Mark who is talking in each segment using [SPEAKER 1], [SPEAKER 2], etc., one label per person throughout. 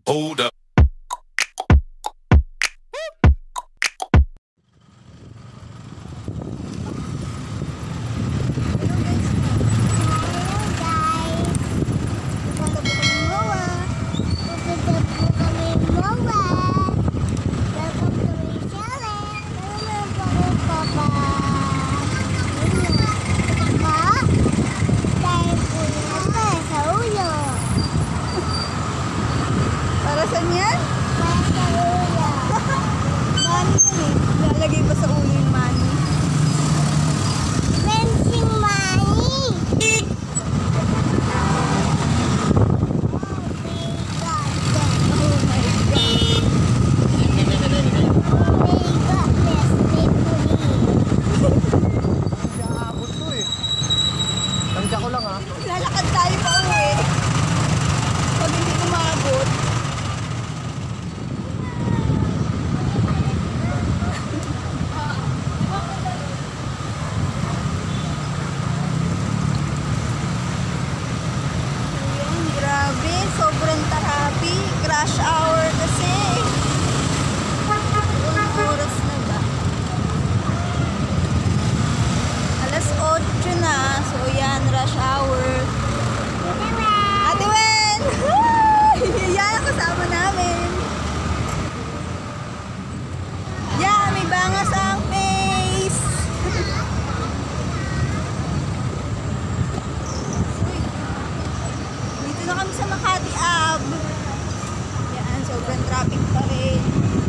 [SPEAKER 1] Hold up.
[SPEAKER 2] Saan yan? Money yun eh. Lalagay pa sa ulo yung money.
[SPEAKER 3] Fencing money!
[SPEAKER 4] Aabot to eh. Tansya ko lang ha.
[SPEAKER 2] Lalakad tayo pa uwi. Pag hindi kumabot. Sobrang traffic, rush hour kasi. Ilang oras na ba? Alas 8 na. So yan, rush hour. Ate Wen! Yan ang kasama namin. Yan, may bangas ang face. Dito na kami sa Makati Ave. Yan, sobrang traffic pa rin.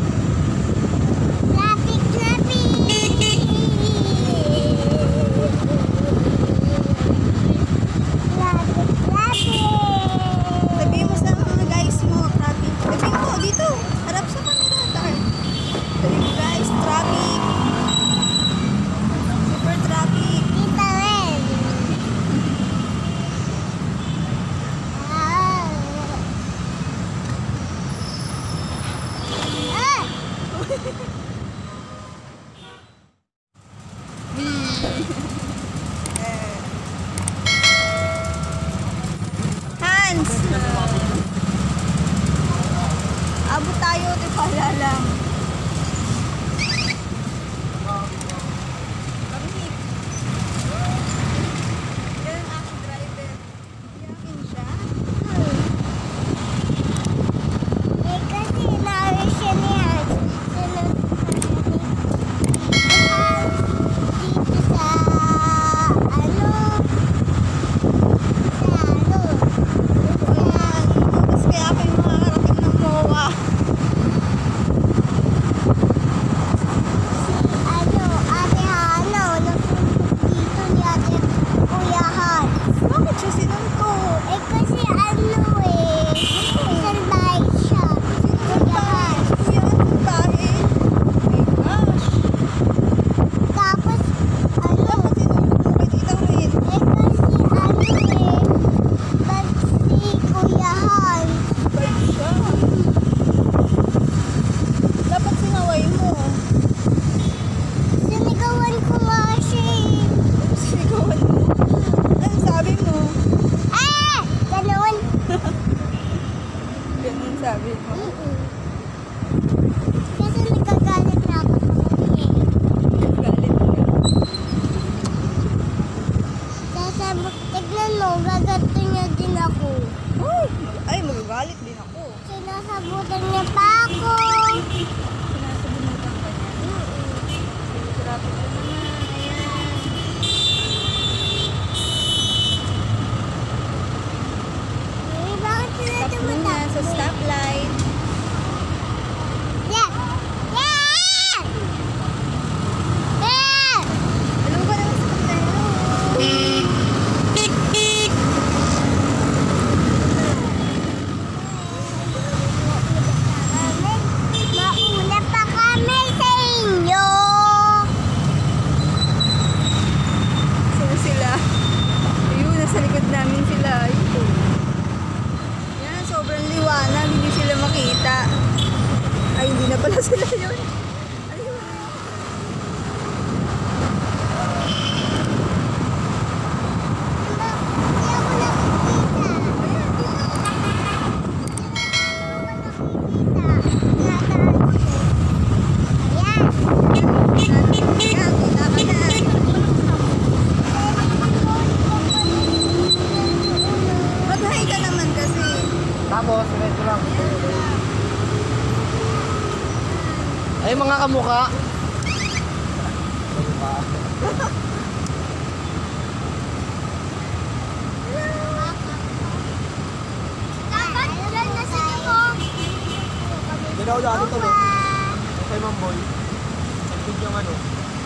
[SPEAKER 3] Traffic, traffic! Traffic, traffic!
[SPEAKER 2] Sabihin mo sa mga guys mo, traffic. Sabihin mo, dito, harap sa camera. Sabihin mo guys, traffic. Super traffic.
[SPEAKER 3] Tita Wen!
[SPEAKER 2] Hans! Abot tayo, di pala lang. Kami. Yan ang aking driver. Yakin siya.
[SPEAKER 3] Eh, kasi inawis siya niya. Sunod dito sa
[SPEAKER 2] Ayan. Tapos kaya ako yung makakarating ng MOA.
[SPEAKER 3] Ate Hana, nasunod dito ni Ate Kuya Han.
[SPEAKER 2] Bakit siya sinuntok?
[SPEAKER 3] Eh, kasi salbahe siya. Kuya Han.
[SPEAKER 2] Kuya, anong bahay? Oh my gosh.
[SPEAKER 3] Tapos,
[SPEAKER 2] Bakit sinuntok mo kay Tita Wen?
[SPEAKER 3] eh, kasi ba't si Kuya Han?
[SPEAKER 2] Bad siya. Dapat sinaway mo.
[SPEAKER 3] Sinigawan ko nga siya eh.
[SPEAKER 2] Sigawan mo. Ano sabi mo?
[SPEAKER 3] Eh! Ganun.
[SPEAKER 2] Ganun sabi mo.
[SPEAKER 3] Kasi nagkagalit na ako sa kanya eh.
[SPEAKER 2] Galit ka.
[SPEAKER 3] Tignan mo, gagato niya din ako.
[SPEAKER 2] Ay, magagalit din ako.
[SPEAKER 3] Sinasabutan niya pa ako.
[SPEAKER 2] Sinasabunutan ka niya. Traffic na naman. Ayan.
[SPEAKER 3] Eh, bakit sila
[SPEAKER 2] Stop muna
[SPEAKER 3] tumatakbo?
[SPEAKER 2] sa stoplight.
[SPEAKER 3] Yeah! Yeah! Yeah!
[SPEAKER 2] Alam ko naman sa kapatero.
[SPEAKER 3] Mauna pa kami sa inyo.
[SPEAKER 2] Saan sila? Ayun, nasa likod namin sila. Ayun. Yan, sobrang liwanag. Hindi sila makita. Ay, hindi na pala sila yun. Ayun.
[SPEAKER 3] Hindi ako nakikita.
[SPEAKER 4] Tapos, diretso lang. Ay, mga kamukha.
[SPEAKER 3] Dapat dyan na si Timo.
[SPEAKER 4] Ginaw dati to, no? Kay Ma'am Boy. Nagpid yung ano.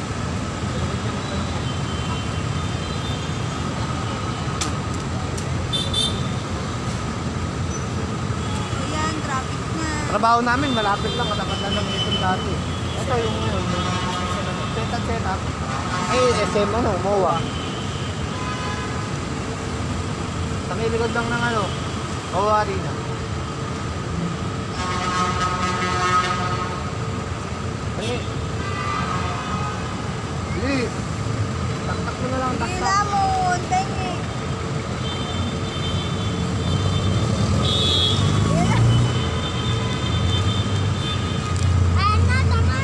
[SPEAKER 2] Ayan, traffic na.
[SPEAKER 4] Trabaho namin, malapit lang. Katapat lang ng SM dati. Ito yung setup. Ay, SM ano, MOA. Sa may likod lang ng ano, MOA Arena. Ay, hindi. Taktak mo na lang, taktak.
[SPEAKER 2] Hila mo, tengi.
[SPEAKER 3] Ayan na, tama.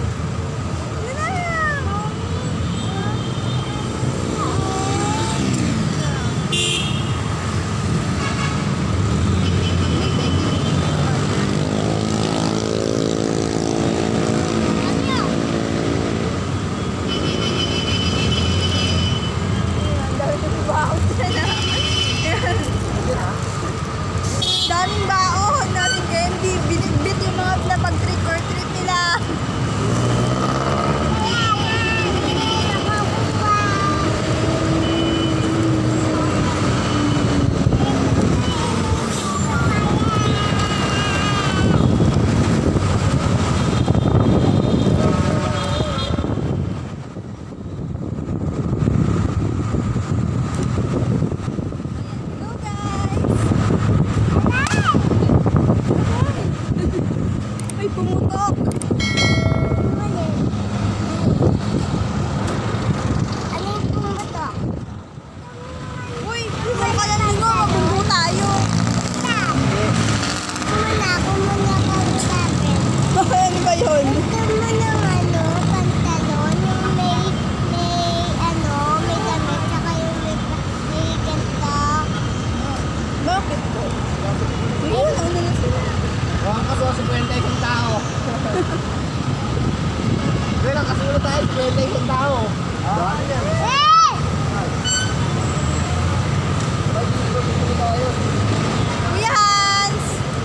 [SPEAKER 2] Daming baon, daming candy. Binitbit yung mga napag-trick or treat nila. Hello guys! Ay, pumutok!
[SPEAKER 3] Ano yung pumutok?
[SPEAKER 2] Uy, pumunta ka lang lingo, mabunggo tayo.
[SPEAKER 3] Kumuna kami natin.
[SPEAKER 2] Ano ba yun?
[SPEAKER 3] Ito mo ng ano, pantalon, yung may damit, saka yung may ganda.
[SPEAKER 2] Bakit po? Ayun, ano na sila?
[SPEAKER 4] Huwag kaso 50 isang tao. Pero kasunod tayo, 50 isang tao. Dami yan.
[SPEAKER 3] Eh!
[SPEAKER 2] Kuya Hans!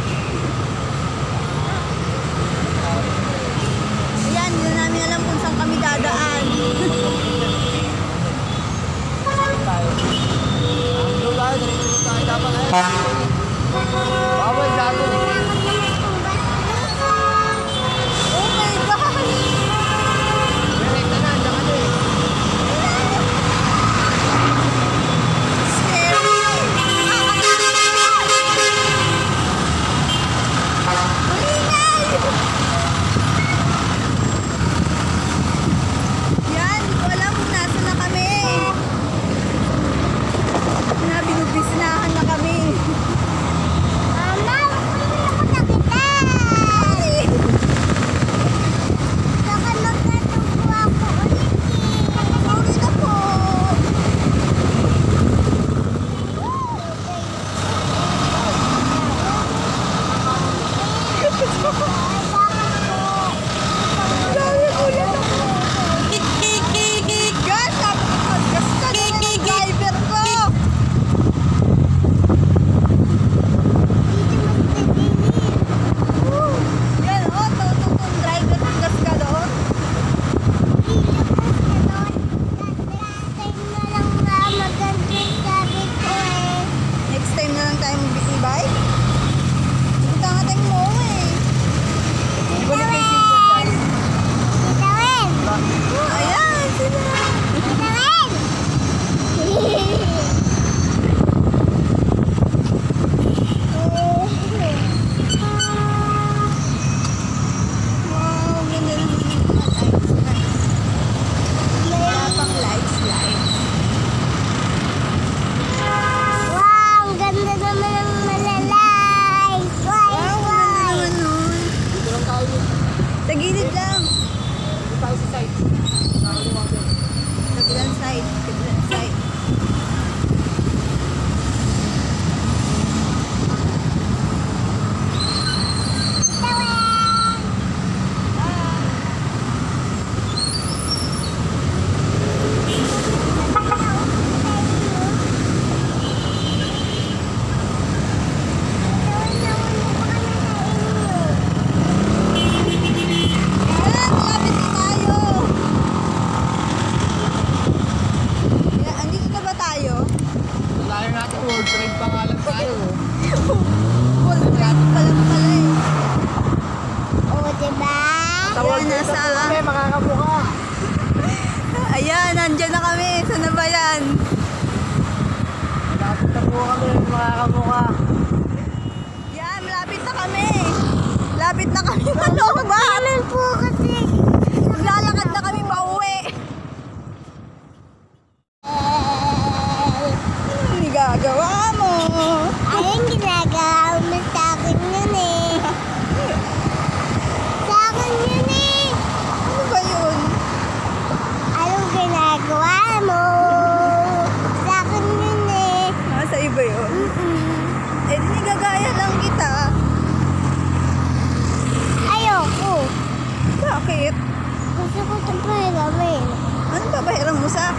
[SPEAKER 2] Ayan, hindi na namin alam kung saan kami dadaan.
[SPEAKER 4] Tayo. Doon tayo, diretso tayo dapat. Bawal gago.
[SPEAKER 2] Oh my God!
[SPEAKER 4] Direkta na, diyan ka na eh.
[SPEAKER 2] Scary! Yan, hindi ko alam kung nasa na kami. Binubisnahan na kami.
[SPEAKER 3] Mama,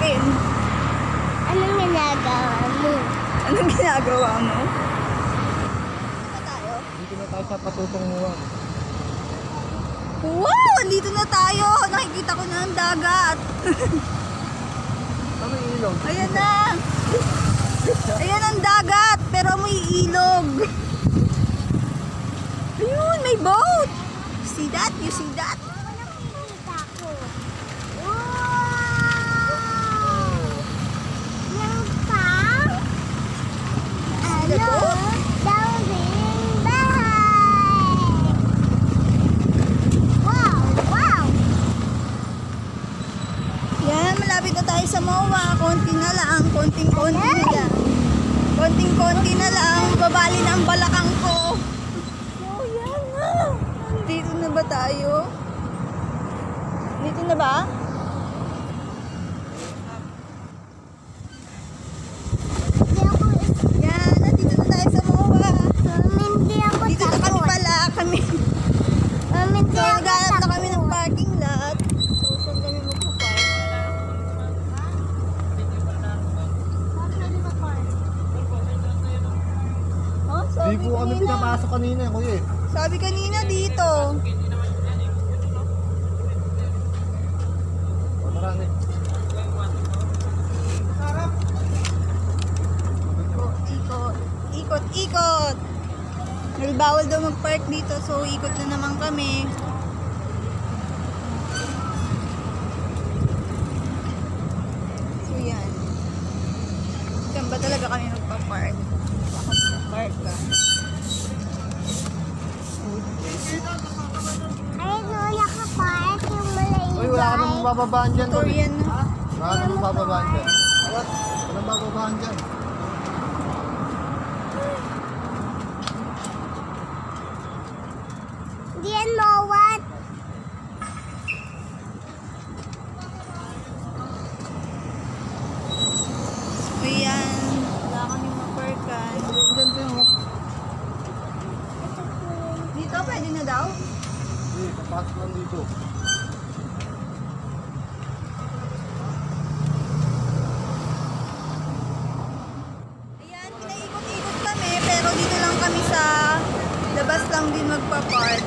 [SPEAKER 2] akin.
[SPEAKER 3] Anong ginagawa mo?
[SPEAKER 2] Anong ginagawa mo? Pa tayo?
[SPEAKER 4] Dito na tayo sa patutunguhan.
[SPEAKER 2] Wow! Andito na tayo! Nakikita ko na ang dagat.
[SPEAKER 4] Ano yung ilong?
[SPEAKER 2] Ayan na! Ayan ang dagat, pero may ilog. Ayun, may boat! See that? You see that?
[SPEAKER 3] Nakikita ko. Wow! Yung pang?
[SPEAKER 2] the
[SPEAKER 3] Ano?
[SPEAKER 2] boat?
[SPEAKER 3] Dawing bahay! Wow! Wow!
[SPEAKER 2] Yan, malapit na tayo sa MOA. Konti na lang, konting-konti na lang. Konting-konti na lang, babali na ang balakang ko. Oh, yan na. Dito na ba tayo? Dito na ba?
[SPEAKER 3] Hindi ako
[SPEAKER 2] Yan, nandito na tayo sa MOA.
[SPEAKER 3] Hindi ako
[SPEAKER 2] Dito na kami
[SPEAKER 3] takot.
[SPEAKER 2] pala, kami.
[SPEAKER 3] Hindi
[SPEAKER 2] So,
[SPEAKER 3] ako
[SPEAKER 2] naghanap na kami ng
[SPEAKER 3] takot.
[SPEAKER 2] parking lot. So, saan kami magpapark? Oh,
[SPEAKER 4] Hindi po kami pinapasok kanina, kuya eh.
[SPEAKER 2] Sabi kanina dito.
[SPEAKER 4] O, marami.
[SPEAKER 2] Ikot. Ikot, ikot. Bawal daw mag-park dito, so ikot na naman kami. So yan. Saan ba talaga kami magpa-park? Bakit mag-park ka?
[SPEAKER 3] Ay, no, nakapark yung malaybay.
[SPEAKER 4] Uy, wala ka nang bababaan dyan.
[SPEAKER 2] Victorian na.
[SPEAKER 4] Wala ka nang bababaan dyan. Wala nang bababaan dyan.
[SPEAKER 3] Hindi yan mawat.
[SPEAKER 2] So yan. Wala kami ma-parkan.
[SPEAKER 4] Dyan din, oh.
[SPEAKER 2] Dito, pwede na daw?
[SPEAKER 4] Hindi, papasok lang dito.
[SPEAKER 2] Ayan, pinaikot-ikot kami, pero dito lang kami sa labas lang din magpa-park.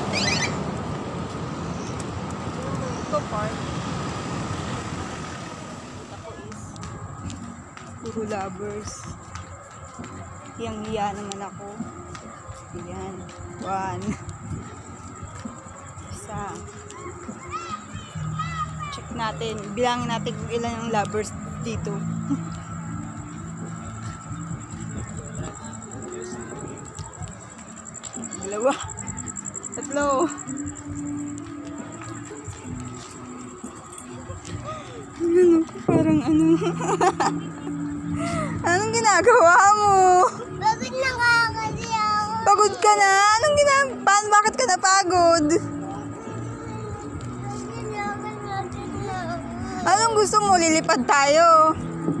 [SPEAKER 2] Magpa-park. Ako is puro lovers. Hiyang-hiya naman ako. Ayan. 1. Isa. Check natin. Bilangin natin kung ilan ang lovers dito. Dalawa. Tatlo. Ano, parang ano. Anong ginagawa mo?
[SPEAKER 3] Bakit nakakali ako?
[SPEAKER 2] Pagod ka na? Anong ginagawa? Bakit ka napagod?
[SPEAKER 3] Kailangan natin na.
[SPEAKER 2] Anong gusto mo? Lilipad tayo.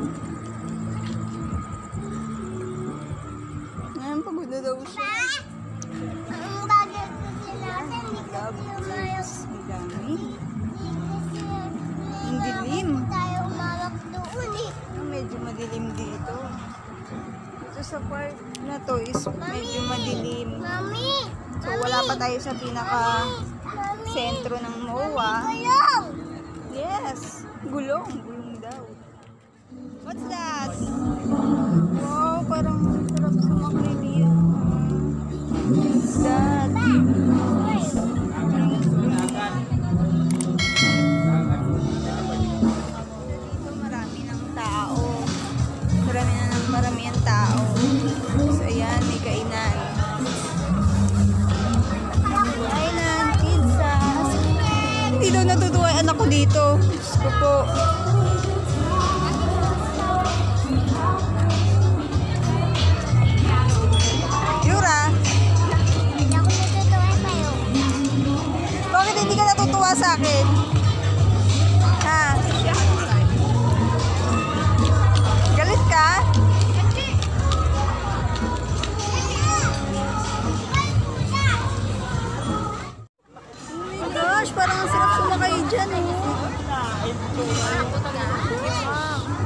[SPEAKER 2] Ayan, pagod na daw siya.
[SPEAKER 3] Ang bagay kasi natin, hindi kasi umayos.
[SPEAKER 2] Ang dami.
[SPEAKER 3] Kasi
[SPEAKER 2] Ang dilim.
[SPEAKER 3] tayo umalak doon eh.
[SPEAKER 2] Medyo madilim dito. Dito sa part na to is medyo madilim.
[SPEAKER 3] Mami!
[SPEAKER 2] So wala pa tayo sa pinaka
[SPEAKER 3] Mami!
[SPEAKER 2] sentro ng MOA.
[SPEAKER 3] Gulong!
[SPEAKER 2] Yes, gulong. Gulong daw. What's that? Wow, parang sarap sumakay diyan. What's that? Dito marami ng tao. Marami ang tao. So ayan, may kainan. Island pizza. Hindi daw natutuwa yung anak ko dito. Diyos ko po. Yura,
[SPEAKER 3] Hindi ako natutuwa sa'yo.
[SPEAKER 2] bakit hindi ka natutuwa sa akin? Ha? Galit ka? Oh my gosh, parang ang sarap sumakay dyan eh.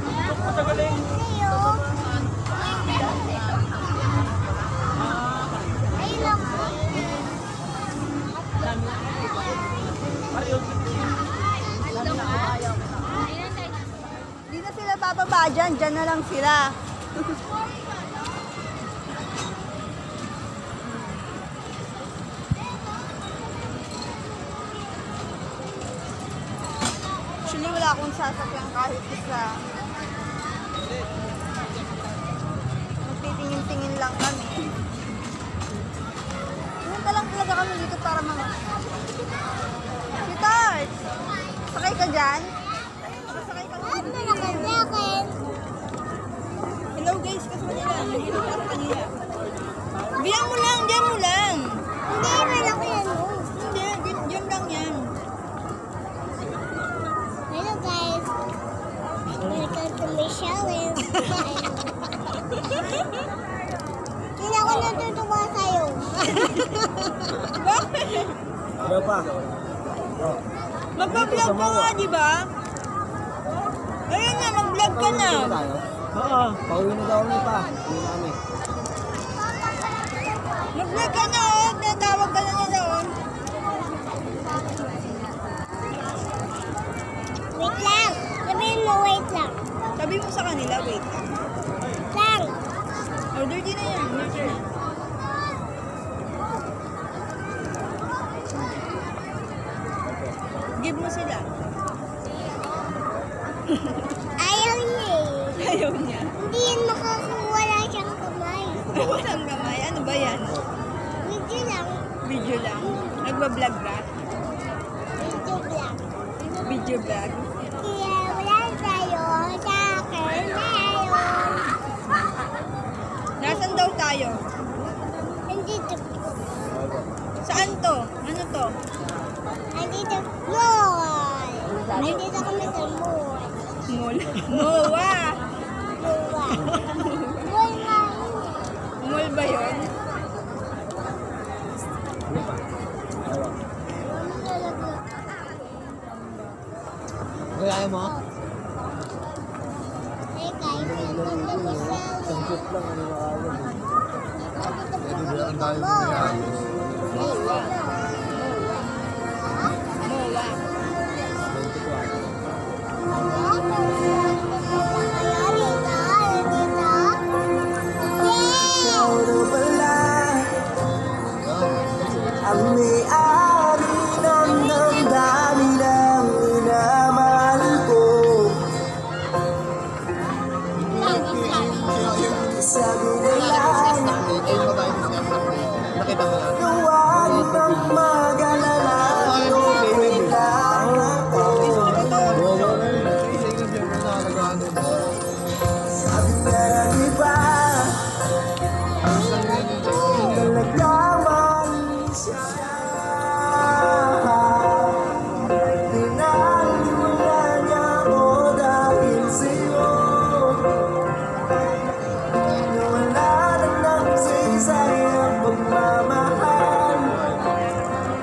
[SPEAKER 2] wala dyan, dyan na lang sila. Actually, wala akong sasakyan kahit isa. Magtitingin-tingin lang kami. Punta lang talaga kami dito para mga... Sweetheart! Sakay ka dyan? Sakay ka dyan?
[SPEAKER 3] Ano na kasi?
[SPEAKER 2] Hello guys, kasi nila. Nandito ka kanina. Bilang mo lang, diyan mo lang.
[SPEAKER 3] Hindi, malaki yan.
[SPEAKER 2] Hindi, diyan lang yan.
[SPEAKER 3] Hello guys. Welcome to my challenge. Hindi ako natutuwa sa'yo.
[SPEAKER 2] Bakit?
[SPEAKER 4] Ano pa?
[SPEAKER 2] Magpa-vlog ka nga, di ba? Ayun na, mag-vlog ka na.
[SPEAKER 4] Oo. Pauwi na daw ulit pa. Uwi namin.
[SPEAKER 2] Mag-vlog ka na, oh. Tinatawag ka na nila, oh.
[SPEAKER 3] Wait lang. Sabihin mo, wait lang.
[SPEAKER 2] Sabi mo sa kanila, wait lang.
[SPEAKER 3] Lang.
[SPEAKER 2] Order din na yan, order din na. Give mo sila.
[SPEAKER 3] Ayaw niya eh.
[SPEAKER 2] Ayaw niya.
[SPEAKER 3] Hindi yan makakuwala siyang kamay.
[SPEAKER 2] Walang gamay. Ano ba yan?
[SPEAKER 3] Video lang.
[SPEAKER 2] Video lang. Nagbablog ba?
[SPEAKER 3] Video lang.
[SPEAKER 2] Video vlog.
[SPEAKER 3] Kaya wala tayo sa akin ngayon.
[SPEAKER 2] Nasaan daw tayo?
[SPEAKER 3] Nandito.
[SPEAKER 2] Saan to? Ano to?
[SPEAKER 3] Nandito. Mall. Nandito kami sa mall.
[SPEAKER 2] Mall. Moa!
[SPEAKER 3] Mall. Mall nga yun.
[SPEAKER 2] Mall ba yun?
[SPEAKER 4] Ano pa? Ayaw.
[SPEAKER 3] Ano talaga?
[SPEAKER 4] Kaya mo?
[SPEAKER 3] Hey guys, welcome to my
[SPEAKER 4] Isang
[SPEAKER 3] channel.
[SPEAKER 4] shoot lang. Ano nakawag?
[SPEAKER 3] Nandito
[SPEAKER 4] Ang tayo
[SPEAKER 3] mo.
[SPEAKER 2] Moa. Moa.
[SPEAKER 4] 24.
[SPEAKER 1] Ang may-ari ng damdamin ng minamahal ko. Sabi nila
[SPEAKER 4] Nakita mo yan?
[SPEAKER 1] na huwag kang mag-alala, okay lang ako. Sabi nga ng iba, nagkamali siya. Pinalimutan niya ako dahil sa'yo. Nawala na ng saysay ang pagmamahal.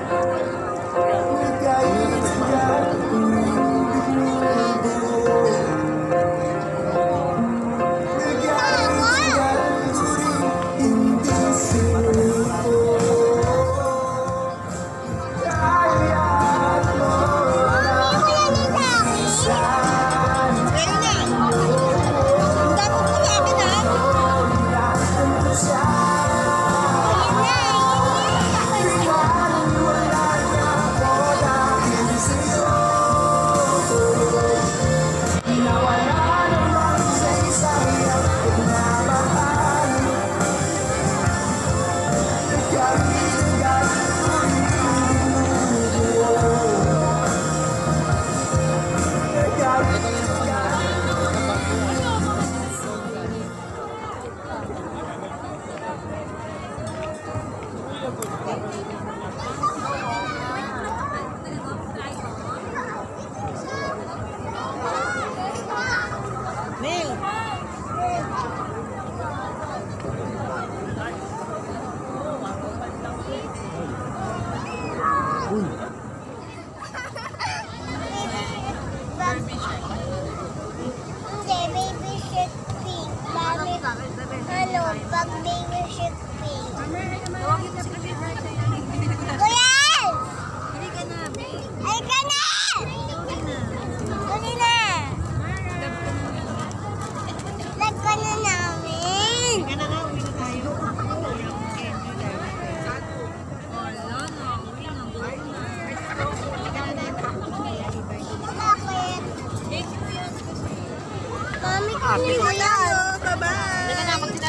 [SPEAKER 3] Mami,
[SPEAKER 2] Uwi
[SPEAKER 3] kanina
[SPEAKER 2] na tayo. Bye-bye.
[SPEAKER 3] Ay,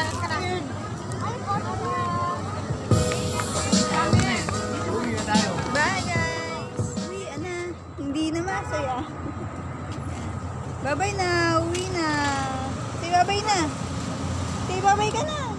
[SPEAKER 4] Uwi na tayo.
[SPEAKER 2] Bye guys. Uwi na. Hindi na masaya. Bye-bye na. Uwi na. Say bye-bye na. Say bye-bye ka na.